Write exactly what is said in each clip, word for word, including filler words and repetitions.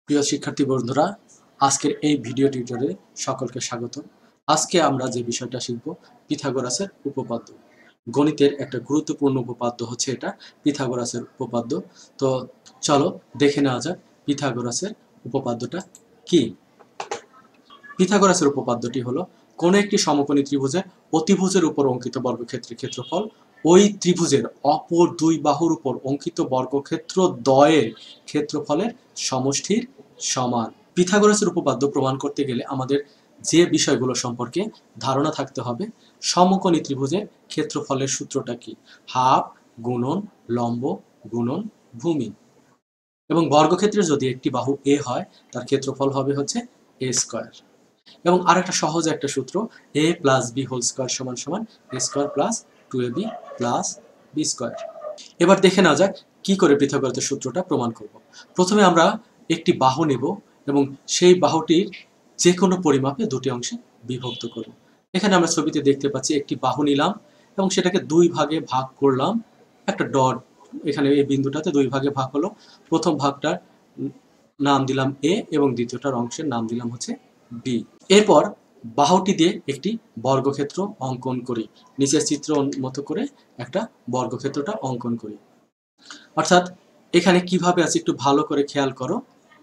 প্রিয় শিক্ষার্থী বন্ধুরা, আজকের এই ভিডিও টিউটোরিয়ালে সকলকে স্বাগত। আজকে আমরা যে বিষয়টা শিখব পিথাগোরাসের উপপাদ্য। গণিতের একটা গুরুত্বপূর্ণ উপপাদ্য হচ্ছে এটা পিথাগোরাসের উপপাদ্য। তো চলো দেখে নেওয়া যাক পিথাগোরাসের উপপাদ্যটা কি। পিথাগোরাসের উপপাদ্যটি হলো কোনো একটি সমকোণী ত্রিভুজের অতিভুজের উপর অঙ্কিত বর্গক্ষেত্রের ক্ষেত্রফল ওই ত্রিভুজের অপর দুই বাহুর উপর অঙ্কিত বর্গক্ষেত্র দ্বয়ের ক্ষেত্রফলের সমষ্টির সমান। পিথাগোরাসের উপপাদ্য প্রমাণ করতে গেলে আমাদের যে বিষয়গুলো সম্পর্কে ধারণা থাকতে হবে, সমকোণী ত্রিভুজের ক্ষেত্রফলের সূত্রটা কি, হাফ গুণন লম্ব গুণন ভূমি, এবং বর্গক্ষেত্রের যদি একটি বাহু এ হয় তার ক্ষেত্রফল হবে হচ্ছে এ স্কোয়ার। এবং আরেকটা সহজ একটা সূত্র, A plus B whole square সমান সমান A square plus two A B plus B square. এবার দেখে নেওয়া যাক কি করে পিথাগোরাসের সূত্রটা প্রমাণ করব। প্রথমে আমরা একটি বাহু নেব এবং সেই বাহুটির যে কোনো পরিমাপে দুটি অংশে বিভক্ত করব। এখানে আমরা ছবিতে দেখতে পাচ্ছি একটি বাহু নিলাম এবং সেটাকে দুই ভাগে ভাগ করলাম। একটা ডট এখানে এই বিন্দুটাতে দুই ভাগে ভাগ হলো। প্রথম ভাগটার নাম দিলাম এ এবং দ্বিতীয়টার অংশের নাম দিলাম হচ্ছে বি। এরপর বাহুটি দিয়ে একটি বর্গক্ষেত্র অঙ্কন করি, নিচের চিত্র মতো করে একটা বর্গক্ষেত্রটা অঙ্কন করি। অর্থাৎ এখানে কিভাবে আছে একটু ভালো করে খেয়াল করো।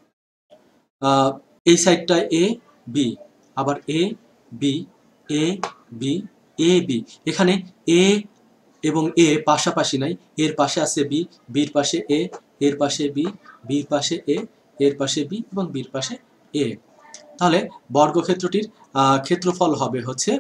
এই সাইডটা এ বি, আবার A B A B A B. এখানে এ এবং এ পাশাপাশি নাই, এর পাশে আছে বি, বির পাশে এ, এর পাশে বি, বির পাশে এ, এর পাশে বি এবং বির পাশে এ। তাহলে বর্গক্ষেত্রটির ক্ষেত্রফল হবে হচ্ছে,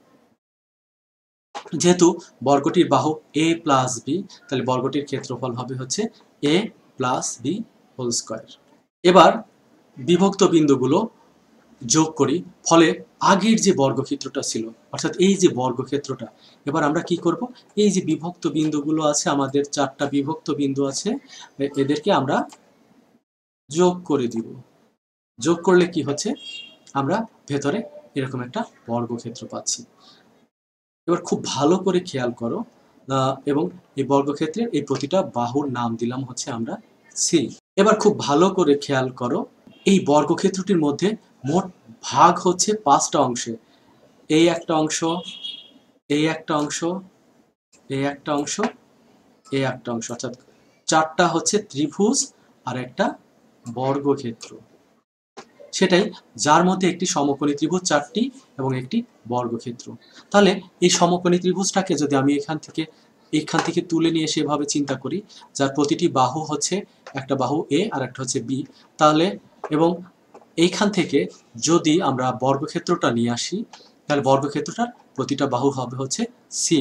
যেহেতু বর্গটির বাহু এ প্লাস বি, তাহলে বর্গটির ক্ষেত্রফল হবে হচ্ছে A plus B whole square. এবার বিভক্ত বিন্দুগুলো যোগ করি, ফলে আগের যে বর্গক্ষেত্রটা ছিল অর্থাৎ এই যে বর্গক্ষেত্রটা, এবার আমরা কি করব, এই যে বিভক্ত বিন্দুগুলো আছে, আমাদের চারটা বিভক্ত বিন্দু আছে, এদেরকে আমরা যোগ করে দিব। যোগ করলে কি হচ্ছে, আমরা ভেতরে এরকম একটা বর্গক্ষেত্র পাচ্ছি। এবার খুব ভালো করে খেয়াল করো এবং এই বর্গক্ষেত্রের এই প্রতিটা বাহুর নাম দিলাম হচ্ছে আমরা সি। এবার খুব ভালো করে খেয়াল করো, এই বর্গক্ষেত্রটির মধ্যে মোট ভাগ হচ্ছে পাঁচটা অংশে। এই একটা অংশ, এই একটা অংশ, এই একটা অংশ, এই একটা অংশ, অর্থাৎ চারটা হচ্ছে ত্রিভুজ আর একটা বর্গক্ষেত্র। সেটাই, যার মধ্যে একটি সমকোণী ত্রিভুজ চারটি এবং একটি বর্গক্ষেত্র। তাহলে এই সমকোণী ত্রিভুজটাকে যদি আমি এখান থেকে এখান থেকে তুলে নিয়ে সেভাবে চিন্তা করি, যার প্রতিটি বাহু হচ্ছে একটা বাহু এ আর একটা হচ্ছে বি, তাহলে এবং এইখান থেকে যদি আমরা বর্গক্ষেত্রটা নিয়ে আসি, তাহলে বর্গক্ষেত্রটার প্রতিটা বাহু হবে হচ্ছে সি।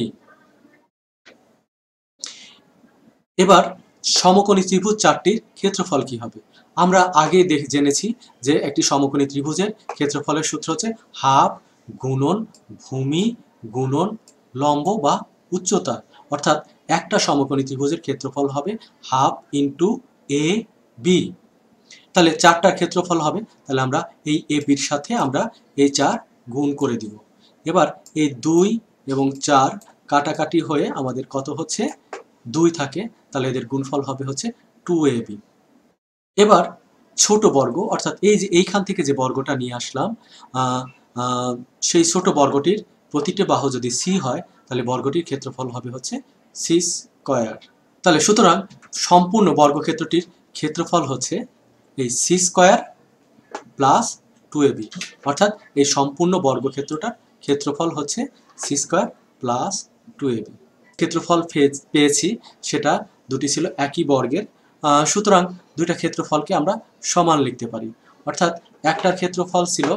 এবার সমকোণী ত্রিভুজ চারটির ক্ষেত্রফল কি হবে? আমরা আগে দেখে জেনেছি যে একটি সমকোণী ত্রিভুজের ক্ষেত্রফলের সূত্র হচ্ছে হাফ গুণন ভূমি গুণন লম্ব বা উচ্চতা। অর্থাৎ একটা সমকোণী ত্রিভুজের ক্ষেত্রফল হবে হাফ ইন্টু এ বি। তাহলে চারটার ক্ষেত্রফল হবে, তাহলে আমরা এই এ বির সাথে আমরা এই চার গুণ করে দিব। এবার এই দুই এবং চার কাটাকাটি হয়ে আমাদের কত হচ্ছে, দুই থাকে, তাহলে এদের গুণফল হবে হচ্ছে টু এ বি। এবার ছোট বর্গ, অর্থাৎ এই যে এইখান থেকে যে বর্গটা নিয়ে আসলাম, সেই ছোট বর্গটির প্রতিটি বাহু যদি সি হয় তাহলে বর্গটির ক্ষেত্রফল হবে হচ্ছে সি স্কয়ার। তাহলে সুতরাং সম্পূর্ণ বর্গক্ষেত্রটির ক্ষেত্রফল হচ্ছে এই C square plus two A B. অর্থাৎ এই সম্পূর্ণ বর্গক্ষেত্রটার ক্ষেত্রফল হচ্ছে C square plus two A B. ক্ষেত্রফল পেয়েছি, সেটা দুটি ছিল একই বর্গের, সুতরাং দুইটা ক্ষেত্রফলকে আমরা সমান লিখতে পারি। অর্থাৎ একটার ক্ষেত্রফল ছিল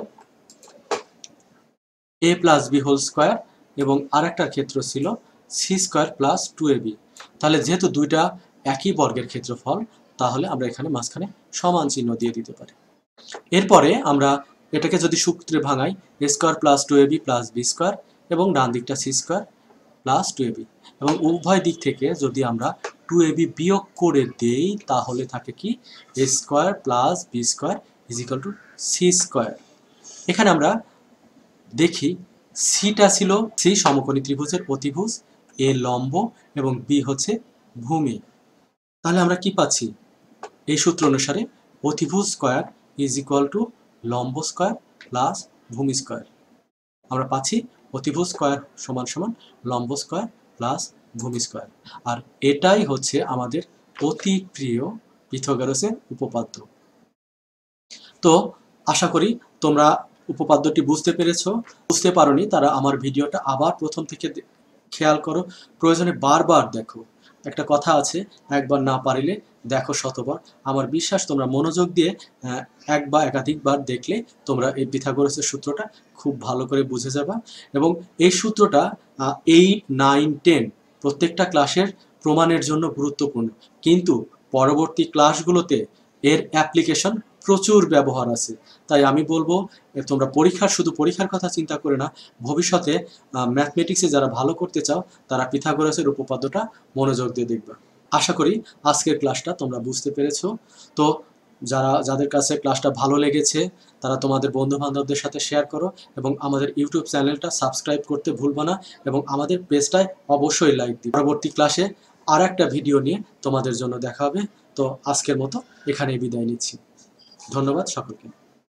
A plus B whole square এবং আরেকটার ক্ষেত্র ছিল C square plus two A B. তাহলে যেহেতু দুইটা একই বর্গের ক্ষেত্রফল, তাহলে আমরা এখানে মাঝখানে সমান চিহ্ন দিয়ে দিতে পারি। এরপরে আমরা এটাকে যদি সূত্রে ভাঙাই, A square plus two A B plus B square এবং ডান দিকটা C square plus two A B, এবং উভয় দিক থেকে যদি আমরা টু এ বি বিয়োগ করে দেই তাহলে থাকে কি, A square plus B square is equal to C square. এখানে আমরা দেখি সিটা ছিল সি সমকোণী ত্রিভুজের অতিভুজ, এ লম্ব এবং বি হচ্ছে ভূমি। তাহলে আমরা কি পাচ্ছি, এই সূত্র অনুসারে অতিভুজ স্কয়ার ইজ ইকুয়াল টু লম্ব স্কোয়ার প্লাস ভূমি স্কোয়ার। আমরা পাচ্ছি অতিভুজ স্কোয়ার সমান সমান লম্ব স্কোয়ার প্লাস ভূমি স্কোয়ার। আর এটাই হচ্ছে আমাদের অতি প্রিয় পিথাগোরাসের উপপাদ্য। তো আশা করি তোমরা উপপাদ্যটি বুঝতে পেরেছো। বুঝতে পারোনি তারা আমার ভিডিওটা আবার প্রথম থেকে খেয়াল করো, প্রয়োজনে বারবার দেখো। একটা কথা আছে, একবার না পারিলে দেখো শতবার। আমার বিশ্বাস তোমরা মনোযোগ দিয়ে এক বা একাধিকবার দেখলে তোমরা এই পিথাগোরাসের সূত্রটা খুব ভালো করে বুঝে যাবা। এবং এই সূত্রটা এইট নাইন টেন প্রত্যেকটা ক্লাসের প্রমাণের জন্য গুরুত্বপূর্ণ, কিন্তু পরবর্তী ক্লাসগুলোতে এর অ্যাপ্লিকেশন প্রচুর ব্যবহার আছে। তাই আমি বলবো তোমরা পরীক্ষার শুধু পরীক্ষার কথা চিন্তা করে না, ভবিষ্যতে ম্যাথমেটিক্সে যারা ভালো করতে চাও তারা পিথাগোরাসের উপপাদ্যটা মনোযোগ দিয়ে দেখবে। আশা করি আজকের ক্লাসটা তোমরা বুঝতে পেরেছো। তো যারা যাদের কাছে ক্লাসটা ভালো লেগেছে তারা তোমাদের বন্ধু বান্ধবদের সাথে শেয়ার করো এবং আমাদের ইউটিউব চ্যানেলটা সাবস্ক্রাইব করতে ভুলবা না এবং আমাদের পেজটায় অবশ্যই লাইক দিই। পরবর্তী ক্লাসে আর একটা ভিডিও নিয়ে তোমাদের জন্য দেখা হবে। তো আজকের মতো এখানেই বিদায় নিচ্ছি। ধন্যবাদ সকলকে।